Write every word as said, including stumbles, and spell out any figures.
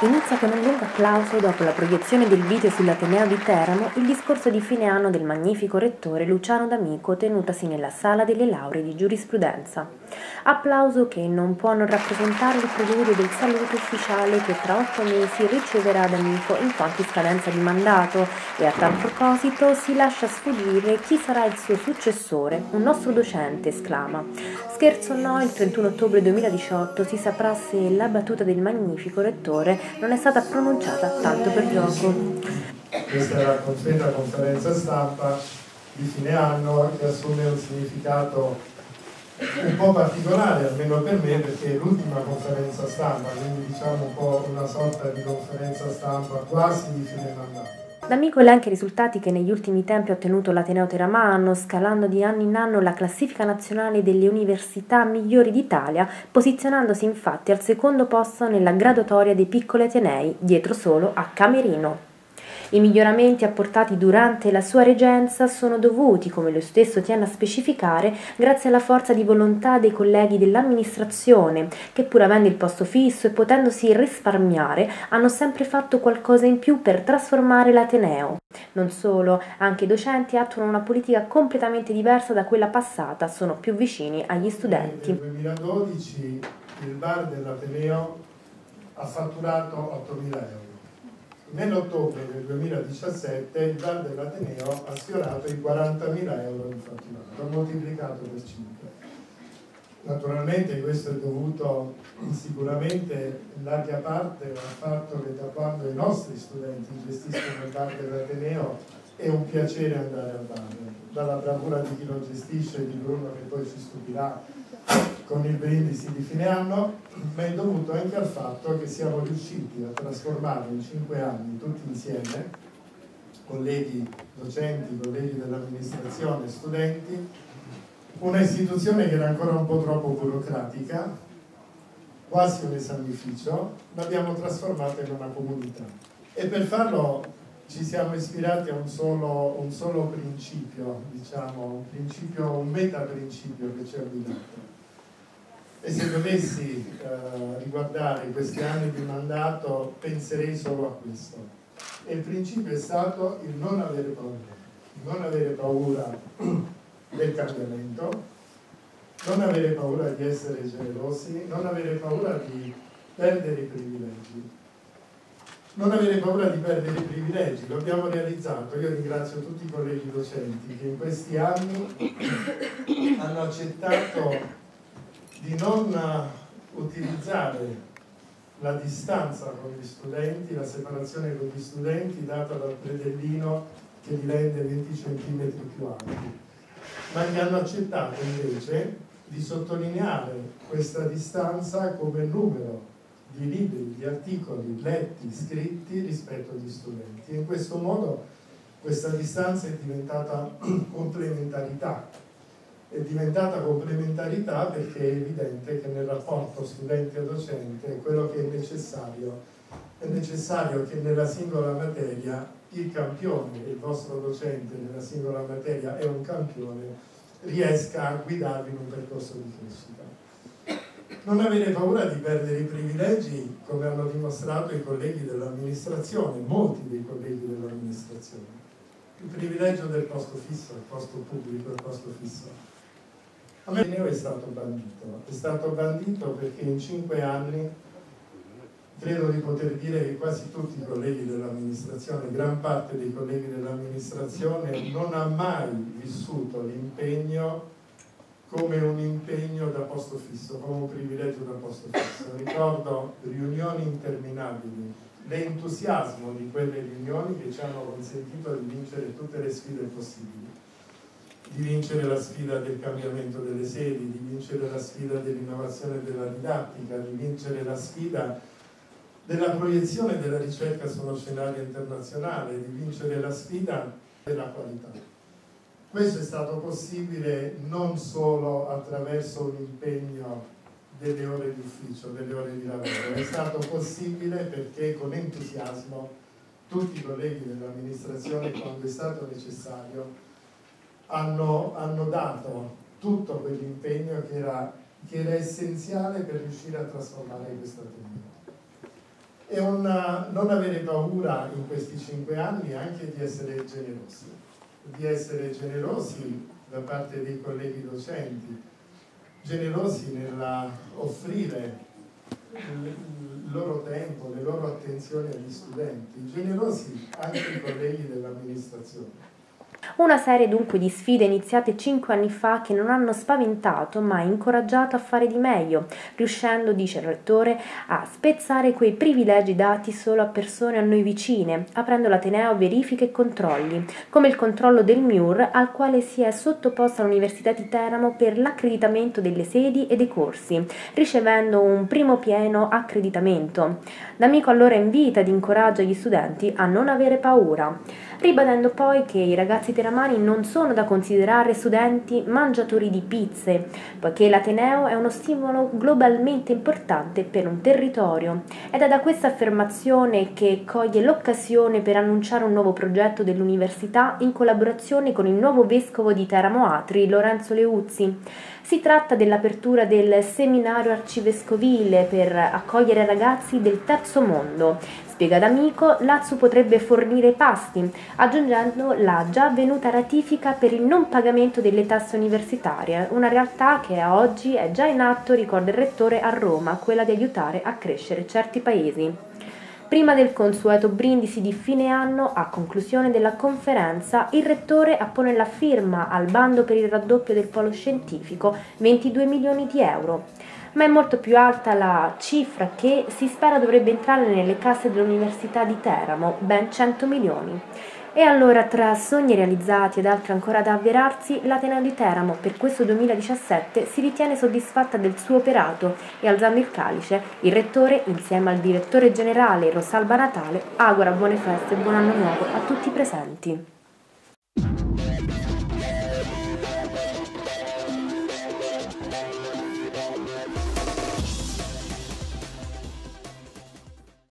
Inizia con un lungo applauso dopo la proiezione del video sull'Ateneo di Teramo il discorso di fine anno del magnifico rettore Luciano D'Amico tenutasi nella sala delle lauree di giurisprudenza. Applauso che non può non rappresentare il preludio del saluto ufficiale che tra otto mesi riceverà D'Amico in quanto in scadenza di mandato e a tal proposito si lascia sfuggire chi sarà il suo successore, un nostro docente, esclama. Scherzo o no, il trentuno ottobre duemiladiciotto si saprà se la battuta del magnifico rettore non è stata pronunciata tanto per gioco. Questa è la consueta conferenza stampa di fine anno che assume un significato un po' particolare, almeno per me, perché è l'ultima conferenza stampa, quindi diciamo un po' una sorta di conferenza stampa quasi di fine mandato. D'Amico elenca i risultati che negli ultimi tempi ha ottenuto l'Ateneo Teramano, scalando di anno in anno la classifica nazionale delle università migliori d'Italia, posizionandosi infatti al secondo posto nella graduatoria dei piccoli atenei, dietro solo a Camerino. I miglioramenti apportati durante la sua reggenza sono dovuti, come lo stesso tiene a specificare, grazie alla forza di volontà dei colleghi dell'amministrazione, che pur avendo il posto fisso e potendosi risparmiare, hanno sempre fatto qualcosa in più per trasformare l'Ateneo. Non solo, anche i docenti attuano una politica completamente diversa da quella passata, sono più vicini agli studenti. Nel duemiladodici il V A R dell'Ateneo ha fatturato ottomila euro. Nell'ottobre del duemiladiciassette il V A R dell'Ateneo ha sfiorato i quarantamila euro in fatturato, ha moltiplicato per cinque. Naturalmente questo è dovuto sicuramente in larga parte al fatto che da quando i nostri studenti gestiscono il V A R dell'Ateneo è un piacere andare al V A R, dalla bravura di chi lo gestisce, di Bruno che poi ci stupirà con il brindisi di fine anno, ma è dovuto anche al fatto che siamo riusciti a trasformare in cinque anni tutti insieme, colleghi docenti, colleghi dell'amministrazione, studenti, una istituzione che era ancora un po' troppo burocratica, quasi un esamificio, l'abbiamo trasformata in una comunità. E per farlo ci siamo ispirati a un solo, un solo principio, diciamo, un principio, un metaprincipio che ci ha guidato. E se dovessi eh, riguardare questi anni di mandato penserei solo a questo. E il principio è stato il non avere paura, non avere paura del cambiamento, non avere paura di essere generosi, non avere paura di perdere i privilegi. Non avere paura di perdere i privilegi, lo abbiamo realizzato. Io ringrazio tutti i colleghi docenti che in questi anni hanno accettato di non utilizzare la distanza con gli studenti, la separazione con gli studenti data dal predellino che li rende venti centimetri più alti, ma gli hanno accettato invece di sottolineare questa distanza come numero di libri, di articoli letti, scritti rispetto agli studenti. E in questo modo questa distanza è diventata complementarità. È diventata complementarità perché è evidente che nel rapporto studente-docente quello che è necessario è necessario che nella singola materia il campione, il vostro docente nella singola materia è un campione, riesca a guidarvi in un percorso di crescita. Non avere paura di perdere i privilegi, come hanno dimostrato i colleghi dell'amministrazione, molti dei colleghi dell'amministrazione. Il privilegio del posto fisso, il posto pubblico, il posto fisso. A me è stato bandito, è stato bandito perché in cinque anni credo di poter dire che quasi tutti i colleghi dell'amministrazione, gran parte dei colleghi dell'amministrazione non ha mai vissuto l'impegno come un impegno da posto fisso, come un privilegio da posto fisso. Ricordo riunioni interminabili, l'entusiasmo di quelle riunioni che ci hanno consentito di vincere tutte le sfide possibili. Di vincere la sfida del cambiamento delle sedi, di vincere la sfida dell'innovazione della didattica, di vincere la sfida della proiezione della ricerca sullo scenario internazionale, di vincere la sfida della qualità. Questo è stato possibile non solo attraverso un impegno delle ore di ufficio, delle ore di lavoro, è stato possibile perché con entusiasmo tutti i colleghi dell'amministrazione, quando è stato necessario, Hanno, hanno dato tutto quell'impegno che era, che era essenziale per riuscire a trasformare questa Ateneo. e un non avere paura in questi cinque anni anche di essere generosi, di essere generosi da parte dei colleghi docenti, generosi nell'offrire il loro tempo, le loro attenzioni agli studenti, generosi anche i colleghi dell'amministrazione. Una serie dunque di sfide iniziate cinque anni fa che non hanno spaventato ma incoraggiato a fare di meglio, riuscendo, dice il rettore, a spezzare quei privilegi dati solo a persone a noi vicine, aprendo l'Ateneo a verifiche e controlli, come il controllo del M I U R al quale si è sottoposta l'Università di Teramo per l'accreditamento delle sedi e dei corsi, ricevendo un primo pieno accreditamento. D'Amico allora invita ed incoraggia gli studenti a non avere paura, ribadendo poi che i ragazzi teramani non sono da considerare studenti mangiatori di pizze, poiché l'Ateneo è uno stimolo globalmente importante per un territorio. Ed è da questa affermazione che coglie l'occasione per annunciare un nuovo progetto dell'università in collaborazione con il nuovo vescovo di Teramo Atri, Lorenzo Leuzzi. Si tratta dell'apertura del seminario arcivescovile per accogliere ragazzi del terzo mondo. Spiega D'Amico, l'A Z U potrebbe fornire pasti, aggiungendo la già avvenuta ratifica per il non pagamento delle tasse universitarie, una realtà che a oggi è già in atto, ricorda il rettore, a Roma, quella di aiutare a crescere certi paesi. Prima del consueto brindisi di fine anno, a conclusione della conferenza, il rettore appone la firma al bando per il raddoppio del polo scientifico, ventidue milioni di euro. Ma è molto più alta la cifra che si spera dovrebbe entrare nelle casse dell'Università di Teramo, ben cento milioni. E allora, tra sogni realizzati ed altri ancora da avverarsi, l'Ateneo di Teramo per questo duemiladiciassette si ritiene soddisfatta del suo operato e, alzando il calice, il rettore, insieme al direttore generale Rosalba Natale, augura buone feste e buon anno nuovo a tutti i presenti.